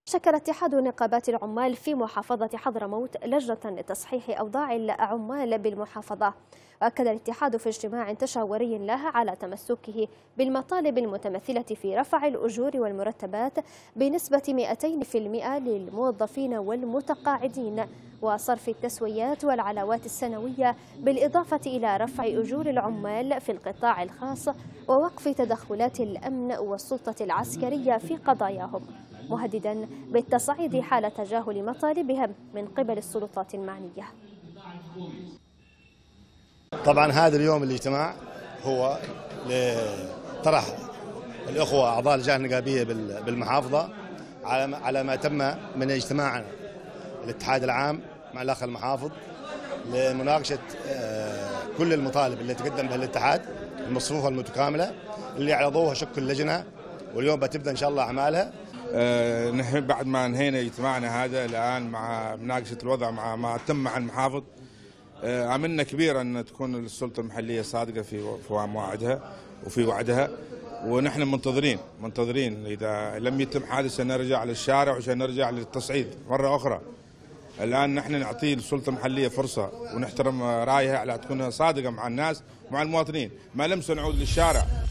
شكل اتحاد نقابات العمال في محافظة حضرموت لجنة لتصحيح أوضاع العمال بالمحافظة. وأكد الاتحاد في اجتماع تشاوري له على تمسكه بالمطالب المتمثلة في رفع الأجور والمرتبات بنسبة 200% للموظفين والمتقاعدين، وصرف التسويات والعلاوات السنوية، بالإضافة إلى رفع أجور العمال في القطاع الخاص ووقف تدخلات الأمن والسلطة العسكرية في قضاياهم، مهددا بالتصعيد حال تجاهل مطالبهم من قبل السلطات المعنية. طبعا هذا اليوم الاجتماع هو لطرح الأخوة أعضاء اللجان النقابية بالمحافظة على ما تم من اجتماع الاتحاد العام مع الأخ المحافظ لمناقشة كل المطالب اللي تقدم بها الاتحاد المصفوفة المتكاملة اللي عرضوها شكل اللجنة، واليوم بتبدأ إن شاء الله أعمالها. نحن بعد ما انهينا اجتماعنا هذا الآن مع مناقشة الوضع مع ما تم مع المحافظ، عملنا كبير أن تكون السلطة المحلية صادقة في مواعيدها وفي وعدها، ونحن منتظرين إذا لم يتم حادث سنرجع للشارع وعشان نرجع للتصعيد مرة أخرى. الآن نحن نعطي السلطة المحلية فرصة ونحترم رأيها على تكون صادقة مع الناس ومع المواطنين، ما لم سنعود للشارع